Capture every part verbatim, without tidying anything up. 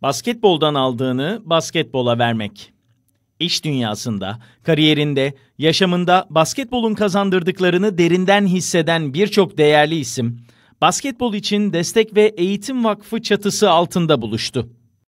Basketboldan aldığını basketbola vermek. İş dünyasında, kariyerinde, yaşamında basketbolun kazandırdıklarını derinden hisseden birçok değerli isim, Basketbol için Destek ve Eğitim Vakfı çatısı altında buluştu.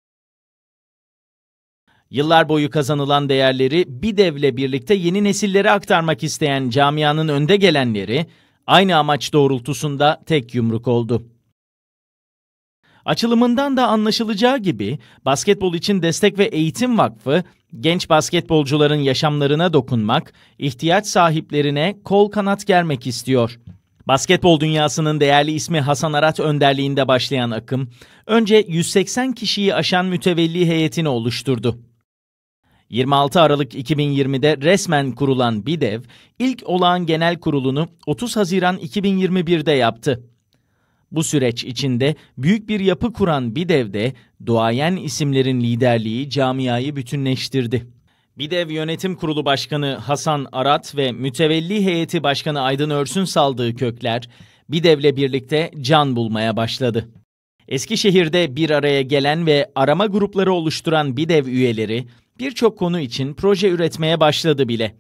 Yıllar boyu kazanılan değerleri BİDEV'le birlikte yeni nesillere aktarmak isteyen camianın önde gelenleri, aynı amaç doğrultusunda tek yumruk oldu. Açılımından da anlaşılacağı gibi Basketbol için Destek ve Eğitim Vakfı, genç basketbolcuların yaşamlarına dokunmak, ihtiyaç sahiplerine kol kanat germek istiyor. Basketbol dünyasının değerli ismi Hasan Arat önderliğinde başlayan akım, önce yüz seksen kişiyi aşan mütevelli heyetini oluşturdu. yirmi altı Aralık iki bin yirmide resmen kurulan BİDEV, ilk olağan genel kurulunu otuz Haziran iki bin yirmi birde yaptı. Bu süreç içinde büyük bir yapı kuran BİDEV'de duayen isimlerin liderliği camiayı bütünleştirdi. BİDEV Yönetim Kurulu Başkanı Hasan Arat ve Mütevelli Heyeti Başkanı Aydın Örs'ün saldığı kökler BİDEV'le birlikte can bulmaya başladı. Eskişehir'de bir araya gelen ve arama grupları oluşturan BİDEV üyeleri birçok konu için proje üretmeye başladı bile.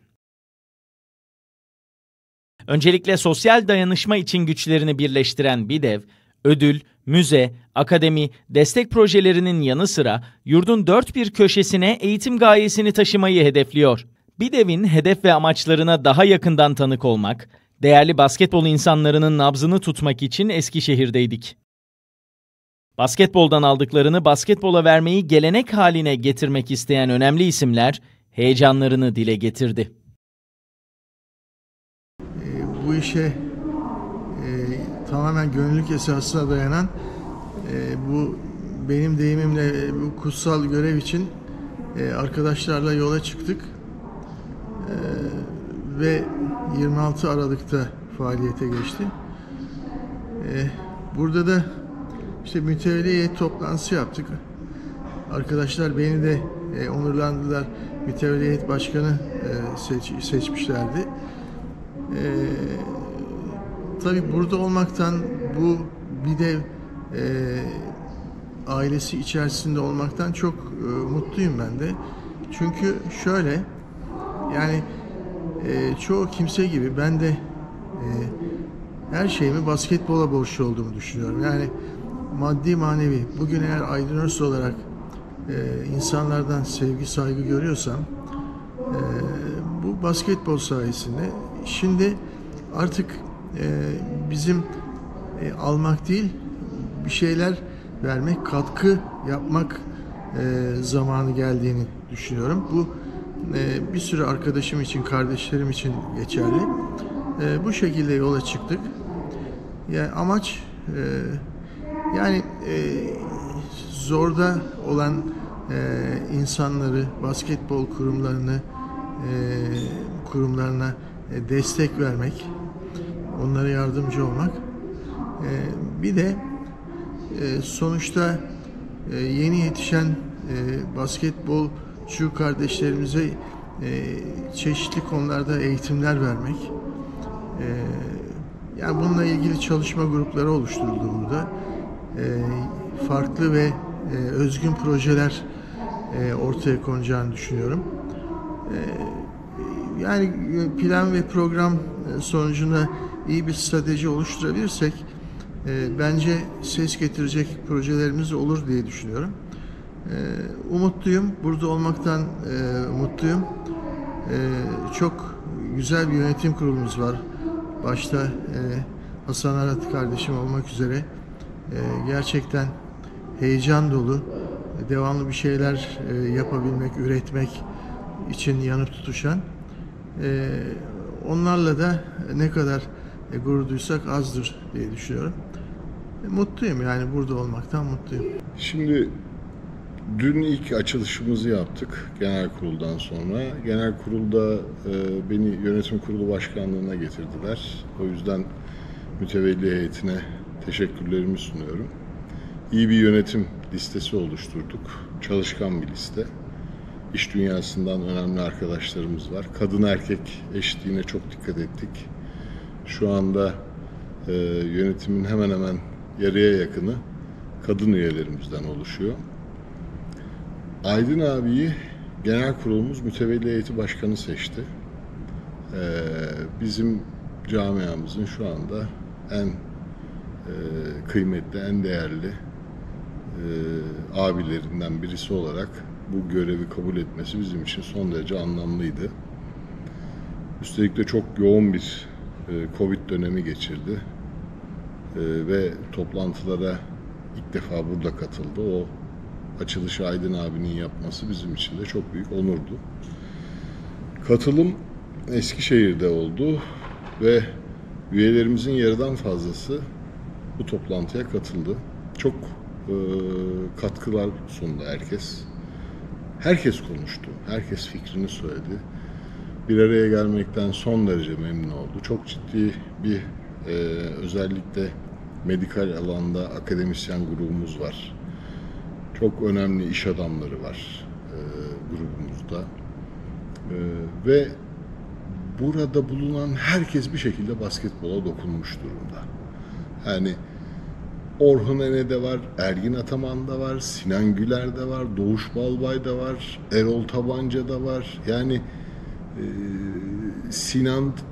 Öncelikle sosyal dayanışma için güçlerini birleştiren BİDEV, ödül, müze, akademi, destek projelerinin yanı sıra yurdun dört bir köşesine eğitim gayesini taşımayı hedefliyor. BİDEV'in hedef ve amaçlarına daha yakından tanık olmak, değerli basketbol insanlarının nabzını tutmak için Eskişehir'deydik. Basketboldan aldıklarını basketbola vermeyi gelenek haline getirmek isteyen önemli isimler heyecanlarını dile getirdi. Bu işe e, tamamen gönüllülük esasına dayanan e, bu benim deyimimle e, bu kutsal görev için e, arkadaşlarla yola çıktık e, ve yirmi altı Aralık'ta faaliyete geçti. E, burada da işte mütevelli heyet toplantısı yaptık. Arkadaşlar beni de e, onurlandılar. Mütevelli heyet başkanı e, seç, seçmişlerdi. Ee, tabii burada olmaktan, bu BİDEV e, ailesi içerisinde olmaktan çok e, mutluyum ben de. Çünkü şöyle, yani e, çoğu kimse gibi ben de e, her şeyimi basketbola borçlu olduğumu düşünüyorum. Yani maddi manevi, bugün eğer Aydın Örs olarak e, insanlardan sevgi, saygı görüyorsam e, bu basketbol sayesinde. Şimdi artık e, bizim e, almak değil, bir şeyler vermek, katkı yapmak e, zamanı geldiğini düşünüyorum. Bu e, bir sürü arkadaşım için, kardeşlerim için geçerli. E, bu şekilde yola çıktık. Yani amaç e, yani e, zorda olan e, insanları, basketbol kurumlarını, e, kurumlarına destek vermek, onlara yardımcı olmak. Bir de sonuçta yeni yetişen basketbolcu kardeşlerimize çeşitli konularda eğitimler vermek. Yani bununla ilgili çalışma grupları oluşturuldu burada. Farklı ve özgün projeler ortaya konacağını düşünüyorum. Yani plan ve program sonucunda iyi bir strateji oluşturabilirsek e, bence ses getirecek projelerimiz olur diye düşünüyorum. E, umutluyum. Burada olmaktan e, mutluyum. E, çok güzel bir yönetim kurulumuz var. Başta e, Hasan Arat kardeşim olmak üzere e, gerçekten heyecan dolu, devamlı bir şeyler e, yapabilmek, üretmek için yanıp tutuşan. Ee, onlarla da ne kadar e, gurur duysak azdır diye düşünüyorum. E, mutluyum, yani burada olmaktan mutluyum. Şimdi dün ilk açılışımızı yaptık genel kuruldan sonra. Genel kurulda e, beni yönetim kurulu başkanlığına getirdiler. O yüzden mütevelli heyetine teşekkürlerimi sunuyorum. İyi bir yönetim listesi oluşturduk. Çalışkan bir liste. İş dünyasından önemli arkadaşlarımız var. Kadın erkek eşitliğine çok dikkat ettik. Şu anda e, yönetimin hemen hemen yarıya yakını kadın üyelerimizden oluşuyor. Aydın abiyi genel kurulumuz mütevelli heyeti başkanı seçti. Ee, bizim camiamızın şu anda en e, kıymetli, en değerli e, abilerinden birisi olarak bu görevi kabul etmesi bizim için son derece anlamlıydı. Üstelik de çok yoğun bir e, Covid dönemi geçirdi e, ve toplantılara ilk defa burada katıldı. O açılışı Aydın abinin yapması bizim için de çok büyük onurdu. Katılım Eskişehir'de oldu ve üyelerimizin yarıdan fazlası bu toplantıya katıldı. Çok e, katkılar sundu herkes. Herkes konuştu, herkes fikrini söyledi. Bir araya gelmekten son derece memnun oldu. Çok ciddi bir e, özellikle medikal alanda akademisyen grubumuz var. Çok önemli iş adamları var e, grubumuzda. E, ve burada bulunan herkes bir şekilde basketbola dokunmuş durumda. Yani Orhun Ene de var, Ergin Ataman da var, Sinan Güler de var, Doğuş Balbay da var, Erol Tabanca da var. Yani e, Sinan e,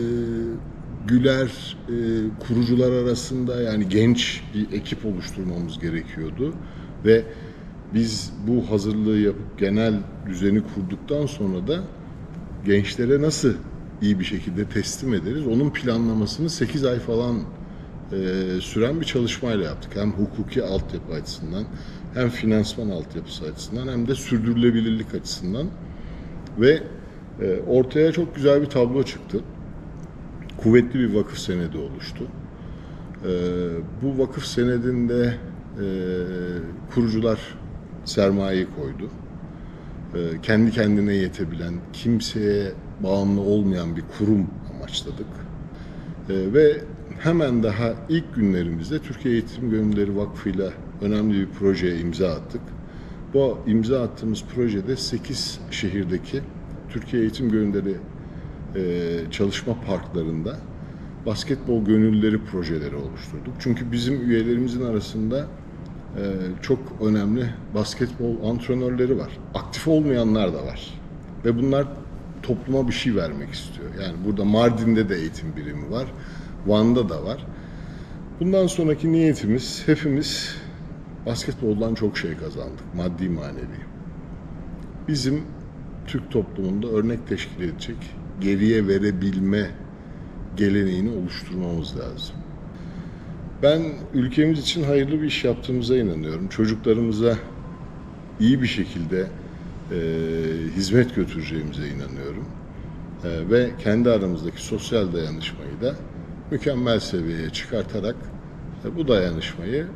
Güler e, kurucular arasında, yani genç bir ekip oluşturmamız gerekiyordu. Ve biz bu hazırlığı yapıp genel düzeni kurduktan sonra da gençlere nasıl iyi bir şekilde teslim ederiz, onun planlamasını sekiz ay falan e, süren bir çalışmayla yaptık. Hem hukuki altyapı açısından, hem finansman altyapısı açısından, hem de sürdürülebilirlik açısından. Ve e, ortaya çok güzel bir tablo çıktı. Kuvvetli bir vakıf senedi oluştu. E, bu vakıf senedinde e, kurucular sermayeyi koydu. E, kendi kendine yetebilen, kimseye bağımlı olmayan bir kurum amaçladık. E, ve hemen daha ilk günlerimizde Türkiye Eğitim Gönülleri Vakfı'yla önemli bir projeye imza attık. Bu imza attığımız projede sekiz şehirdeki Türkiye Eğitim Gönülleri e, çalışma parklarında basketbol gönüllüleri projeleri oluşturduk. Çünkü bizim üyelerimizin arasında e, çok önemli basketbol antrenörleri var. Aktif olmayanlar da var. Ve bunlar topluma bir şey vermek istiyor. Yani burada Mardin'de de eğitim birimi var. Van'da da var. Bundan sonraki niyetimiz, hepimiz basketboldan çok şey kazandık. Maddi manevi. Bizim Türk toplumunda örnek teşkil edecek, geriye verebilme geleneğini oluşturmamız lazım. Ben ülkemiz için hayırlı bir iş yaptığımıza inanıyorum. Çocuklarımıza iyi bir şekilde e, hizmet götüreceğimize inanıyorum. E, ve kendi aramızdaki sosyal dayanışmayı da mükemmel seviyeye çıkartarak e, bu dayanışmayı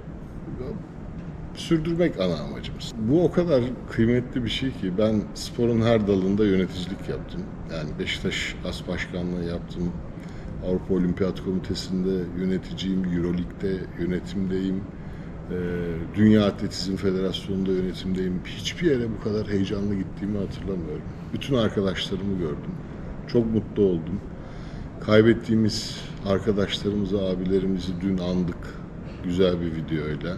sürdürmek ana amacımız. Bu o kadar kıymetli bir şey ki ben sporun her dalında yöneticilik yaptım. Yani Beşiktaş As Başkanlığı yaptım. Avrupa Olimpiyat Komitesi'nde yöneticiyim, Euroleague'de yönetimdeyim. Dünya Atletizm Federasyonu'nda yönetimdeyim. Hiçbir yere bu kadar heyecanlı gittiğimi hatırlamıyorum. Bütün arkadaşlarımı gördüm. Çok mutlu oldum. Kaybettiğimiz arkadaşlarımızı, abilerimizi dün andık güzel bir videoyla.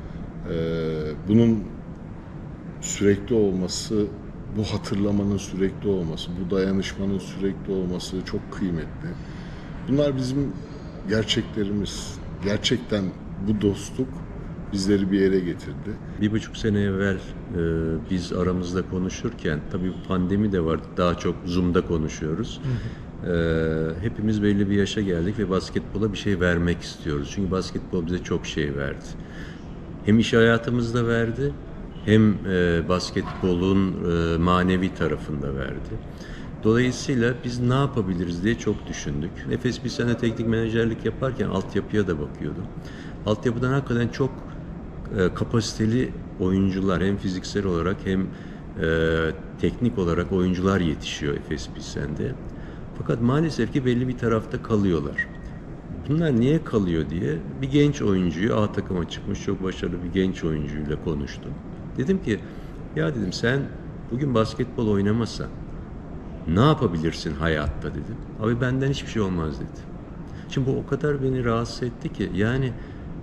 Bunun sürekli olması, bu hatırlamanın sürekli olması, bu dayanışmanın sürekli olması çok kıymetli. Bunlar bizim gerçeklerimiz. Gerçekten bu dostluk bizleri bir yere getirdi. Bir buçuk sene evvel e, biz aramızda konuşurken, tabii pandemi de var, daha çok Zoom'da konuşuyoruz. Hı hı. E, hepimiz belli bir yaşa geldik ve basketbola bir şey vermek istiyoruz. Çünkü basketbol bize çok şey verdi. Hem iş hayatımızda verdi, hem e, basketbolun e, manevi tarafında verdi. Dolayısıyla biz ne yapabiliriz diye çok düşündük. Nefes bir sene teknik menajerlik yaparken altyapıya da bakıyordum. Altyapıdan hakikaten çok e, kapasiteli oyuncular, hem fiziksel olarak hem e, teknik olarak oyuncular yetişiyor Efes Pilsen'de. Fakat maalesef ki belli bir tarafta kalıyorlar. Bunlar niye kalıyor diye bir genç oyuncuyu, A takıma çıkmış çok başarılı bir genç oyuncuyla konuştum. Dedim ki, ya dedim sen bugün basketbol oynamasan ne yapabilirsin hayatta dedim. Abi benden hiçbir şey olmaz dedi. Şimdi bu o kadar beni rahatsız etti ki, yani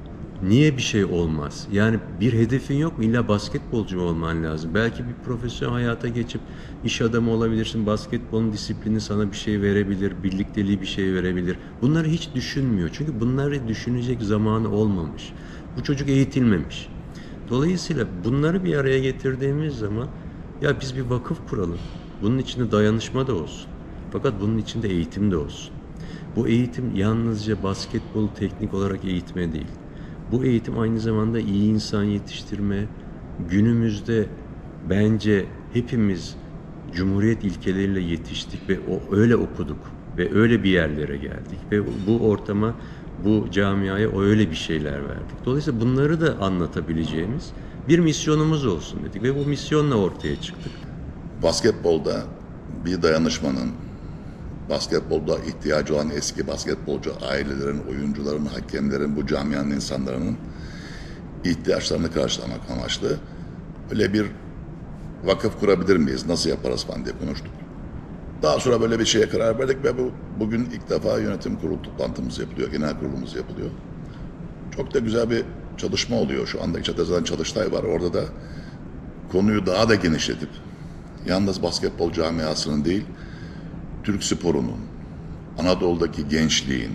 Niye bir şey olmaz? Yani bir hedefin yok mu? İlla basketbolcu mu olman lazım? Belki bir profesyonel hayata geçip iş adamı olabilirsin. Basketbolun disiplini sana bir şey verebilir, birlikteliği bir şey verebilir. Bunları hiç düşünmüyor. Çünkü bunları düşünecek zamanı olmamış. Bu çocuk eğitilmemiş. Dolayısıyla bunları bir araya getirdiğimiz zaman ya biz bir vakıf kuralım. Bunun içinde dayanışma da olsun. Fakat bunun içinde eğitim de olsun. Bu eğitim yalnızca basketbol teknik olarak eğitme değil. Bu eğitim aynı zamanda iyi insan yetiştirme. Günümüzde bence hepimiz Cumhuriyet ilkeleriyle yetiştik ve o öyle okuduk ve öyle bir yerlere geldik ve bu ortama, bu camiaya öyle bir şeyler verdik. Dolayısıyla bunları da anlatabileceğimiz bir misyonumuz olsun dedik ve bu misyonla ortaya çıktık. Basketbolda bir dayanışmanın, basketbolda ihtiyacı olan eski basketbolcu ailelerin, oyuncuların, hakemlerin, bu camianın insanların ihtiyaçlarını karşılamak amaçlı öyle bir vakıf kurabilir miyiz, nasıl yaparız falan diye konuştuk. Daha sonra böyle bir şeye karar verdik ve bu bugün ilk defa yönetim kurulu toplantımız yapılıyor, genel kurulumuz yapılıyor. Çok da güzel bir çalışma oluyor. Şu anda Çatı'dan Çalıştay var. Orada da konuyu daha da genişletip yalnız basketbol camiasının değil, Türk sporunun, Anadolu'daki gençliğin,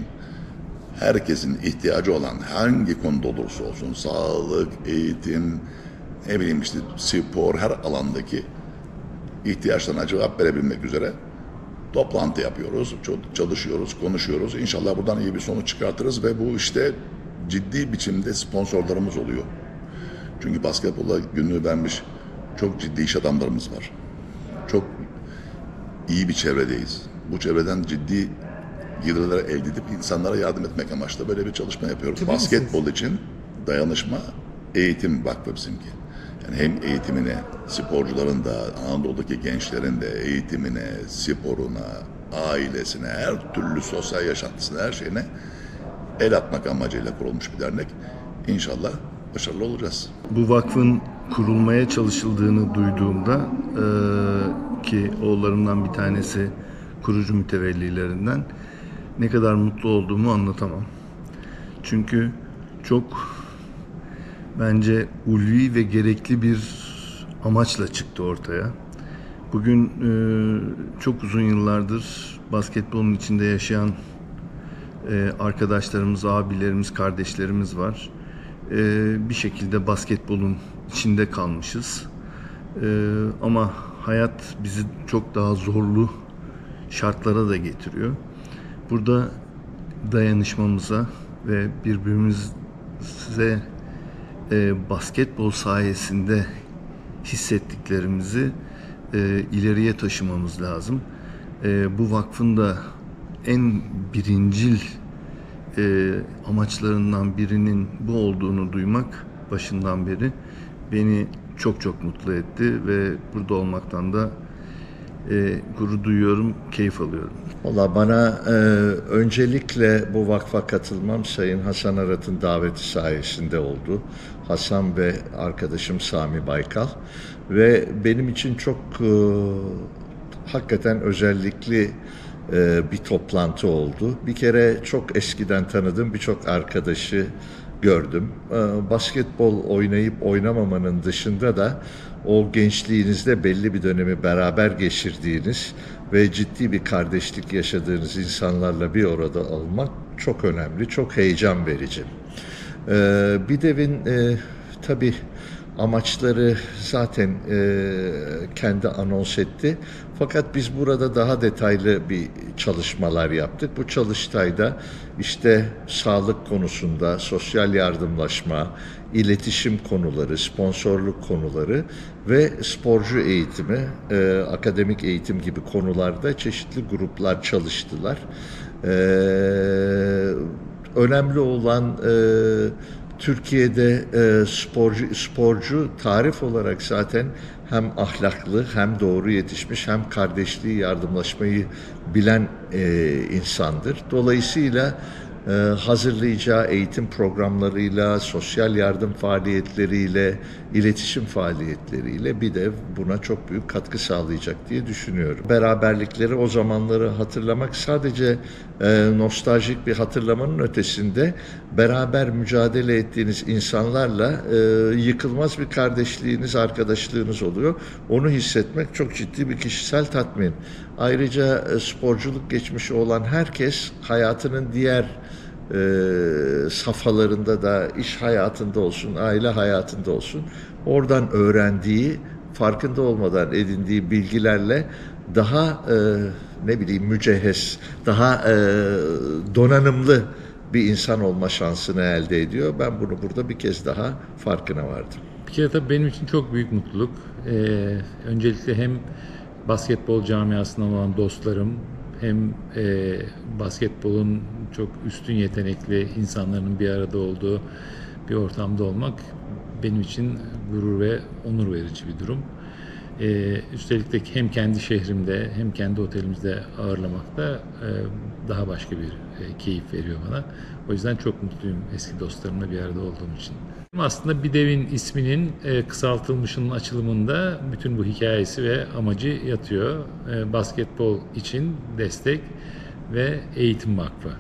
herkesin ihtiyacı olan hangi konuda olursa olsun, sağlık, eğitim, ne bileyim işte spor, her alandaki ihtiyaçlarına cevap verebilmek üzere toplantı yapıyoruz, çalışıyoruz, konuşuyoruz. İnşallah buradan iyi bir sonuç çıkartırız ve bu işte ciddi biçimde sponsorlarımız oluyor. Çünkü basketbola gönül vermiş çok ciddi iş adamlarımız var. Çok iyi bir çevredeyiz. Bu çevreden ciddi gelirler elde edip insanlara yardım etmek amaçlı böyle bir çalışma yapıyoruz. Tabii basketbol misiniz? için dayanışma eğitim vakfı bizimki. Yani hem eğitimine, sporcuların da, Anadolu'daki gençlerin de eğitimine, sporuna, ailesine, her türlü sosyal yaşantısına, her şeyine el atmak amacıyla kurulmuş bir dernek. İnşallah başarılı olacağız. Bu vakfın kurulmaya çalışıldığını duyduğumda e, ki oğullarımdan bir tanesi kurucu mütevellilerinden ne kadar mutlu olduğumu anlatamam. Çünkü çok bence ulvi ve gerekli bir amaçla çıktı ortaya. Bugün e, çok uzun yıllardır basketbolun içinde yaşayan e, arkadaşlarımız, abilerimiz, kardeşlerimiz var. E, bir şekilde basketbolun içinde kalmışız. E, ama hayat bizi çok daha zorlu şartlara da getiriyor. Burada dayanışmamıza ve birbirimize e, basketbol sayesinde hissettiklerimizi e, ileriye taşımamız lazım. E, bu vakfın da en birincil e, amaçlarından birinin bu olduğunu duymak başından beri beni çok çok mutlu etti ve burada olmaktan da e, gurur duyuyorum, keyif alıyorum. Valla bana e, öncelikle bu vakfa katılmam Sayın Hasan Arat'ın daveti sayesinde oldu. Hasan ve arkadaşım Sami Baykal ve benim için çok e, hakikaten özellikli e, bir toplantı oldu. Bir kere çok eskiden tanıdığım birçok arkadaşı gördüm. E, basketbol oynayıp oynamamanın dışında da o gençliğinizde belli bir dönemi beraber geçirdiğiniz ve ciddi bir kardeşlik yaşadığınız insanlarla bir arada olmak çok önemli, çok heyecan verici. Ee, BİDEV'in e, tabii amaçları zaten e, kendi anons etti. Fakat biz burada daha detaylı bir çalışmalar yaptık. Bu çalıştayda işte sağlık konusunda, sosyal yardımlaşma, iletişim konuları, sponsorluk konuları ve sporcu eğitimi, e, akademik eğitim gibi konularda çeşitli gruplar çalıştılar. E, önemli olan e, Türkiye'de e, sporcu sporcu tarif olarak zaten hem ahlaklı hem doğru yetişmiş hem kardeşliği, yardımlaşmayı bilen e, insandır. Dolayısıyla e, hazırlayacağı eğitim programlarıyla, sosyal yardım faaliyetleriyle, iletişim faaliyetleriyle bir de buna çok büyük katkı sağlayacak diye düşünüyorum. Beraberlikleri, o zamanları hatırlamak sadece e, nostaljik bir hatırlamanın ötesinde beraber mücadele ettiğiniz insanlarla e, yıkılmaz bir kardeşliğiniz, arkadaşlığınız oluyor. Onu hissetmek çok ciddi bir kişisel tatmin. Ayrıca e, sporculuk geçmişi olan herkes hayatının diğer e, safhalarında da, iş hayatında olsun, aile hayatında olsun, oradan öğrendiği, farkında olmadan edindiği bilgilerle daha e, ne bileyim mücehhez, daha e, donanımlı bir insan olma şansını elde ediyor. Ben bunu burada bir kez daha farkına vardım. Bir kere tabii benim için çok büyük mutluluk. Ee, öncelikle hem basketbol camiasından olan dostlarım, hem e, basketbolun çok üstün yetenekli insanların bir arada olduğu bir ortamda olmak benim için gurur ve onur verici bir durum. Ee, üstelik de hem kendi şehrimde hem kendi otelimizde ağırlamak da e, daha başka bir e, keyif veriyor bana. O yüzden çok mutluyum eski dostlarımla bir arada olduğum için. Aslında BİDEV'in isminin e, kısaltılmışının açılımında bütün bu hikayesi ve amacı yatıyor. E, basketbol için destek ve eğitim vakfı.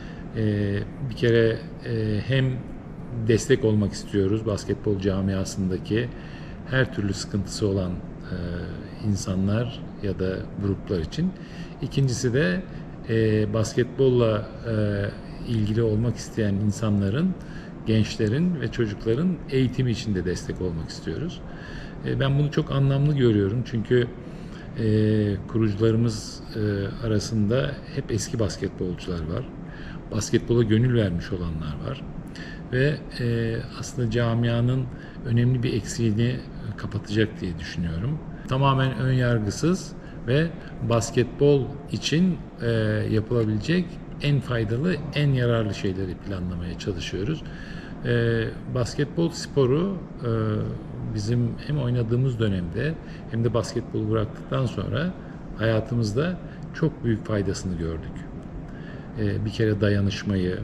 E, bir kere e, hem destek olmak istiyoruz basketbol camiasındaki her türlü sıkıntısı olan e, insanlar ya da gruplar için. İkincisi de e, basketbolla e, ilgili olmak isteyen insanların, gençlerin ve çocukların eğitimi için de destek olmak istiyoruz. E, ben bunu çok anlamlı görüyorum çünkü e, kurucularımız e, arasında hep eski basketbolcular var. Basketbola gönül vermiş olanlar var. Ve e, aslında camianın önemli bir eksiğini kapatacak diye düşünüyorum. Tamamen ön yargısız ve basketbol için e, yapılabilecek en faydalı, en yararlı şeyleri planlamaya çalışıyoruz. E, basketbol sporu e, bizim hem oynadığımız dönemde hem de basketbolu bıraktıktan sonra hayatımızda çok büyük faydasını gördük. E, bir kere dayanışmayı,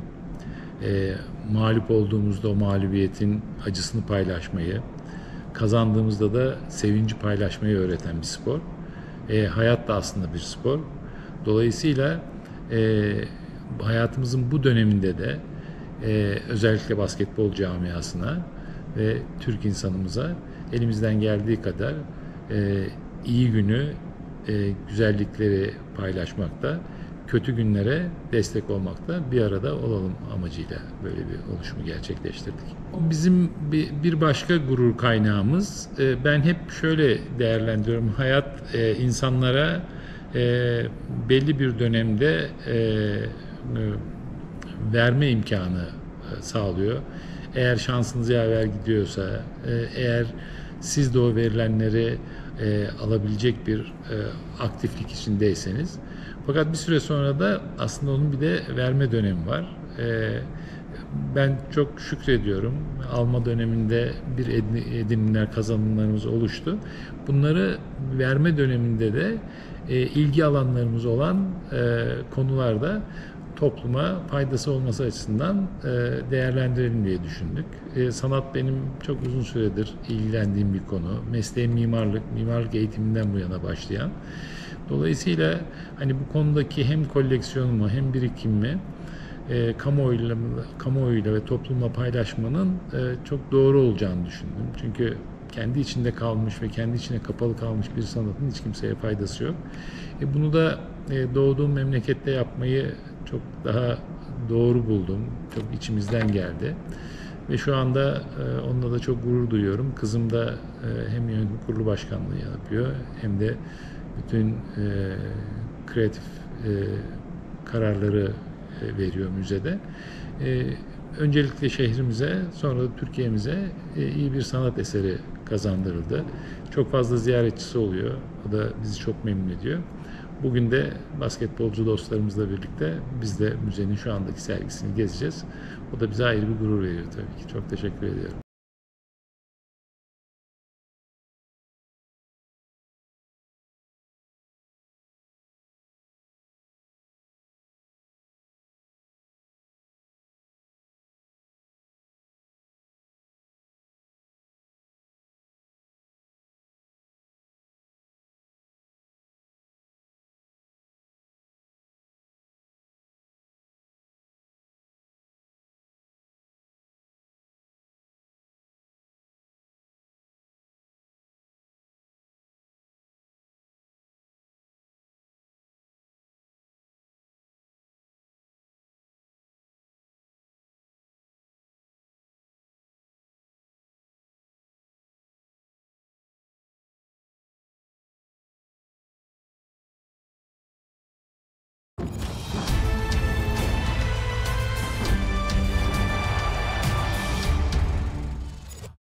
e, mağlup olduğumuzda o mağlubiyetin acısını paylaşmayı, kazandığımızda da sevinci paylaşmayı öğreten bir spor. E, hayat da aslında bir spor. Dolayısıyla e, hayatımızın bu döneminde de e, özellikle basketbol camiasına ve Türk insanımıza elimizden geldiği kadar e, iyi günü, e, güzellikleri paylaşmakta, kötü günlere destek olmakta bir arada olalım amacıyla böyle bir oluşumu gerçekleştirdik. Bizim bir başka gurur kaynağımız, ben hep şöyle değerlendiriyorum, hayat insanlara belli bir dönemde verme imkanı sağlıyor. Eğer şansınız yaver gidiyorsa, eğer siz de o verilenleri alabilecek bir aktiflik içindeyseniz, fakat bir süre sonra da aslında onun bir de verme dönemi var. Ben çok şükrediyorum. Alma döneminde bir edinimler, kazanımlarımız oluştu. Bunları verme döneminde de ilgi alanlarımız olan konularda topluma faydası olması açısından değerlendirelim diye düşündük. Sanat benim çok uzun süredir ilgilendiğim bir konu. Mesleğim mimarlık, mimarlık eğitiminden bu yana başlayan. Dolayısıyla hani bu konudaki hem koleksiyonumu hem birikimimi e, kamuoyuyla, kamuoyuyla ve toplumla paylaşmanın e, çok doğru olacağını düşündüm. Çünkü kendi içinde kalmış ve kendi içine kapalı kalmış bir sanatın hiç kimseye faydası yok. E, bunu da e, doğduğum memlekette yapmayı çok daha doğru buldum. Çok içimizden geldi. Ve şu anda e, onunla da çok gurur duyuyorum. Kızım da e, hem yönetim kurulu başkanlığı yapıyor hem de bütün e, kreatif e, kararları e, veriyor müzede. E, öncelikle şehrimize, sonra da Türkiye'mize e, iyi bir sanat eseri kazandırıldı. Çok fazla ziyaretçisi oluyor. O da bizi çok memnun ediyor. Bugün de basketbolcu dostlarımızla birlikte biz de müzenin şu andaki sergisini gezeceğiz. O da bize ayrı bir gurur veriyor tabii ki. Çok teşekkür ediyorum.